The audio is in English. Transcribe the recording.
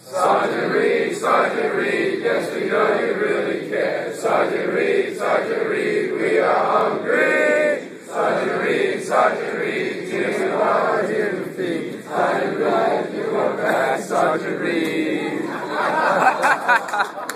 Sergeant Reed, yes we know you really care. Sergeant Reed, we are hungry. Sergeant Reed, give me all here to feed. I'm glad you are back, Sergeant Reed.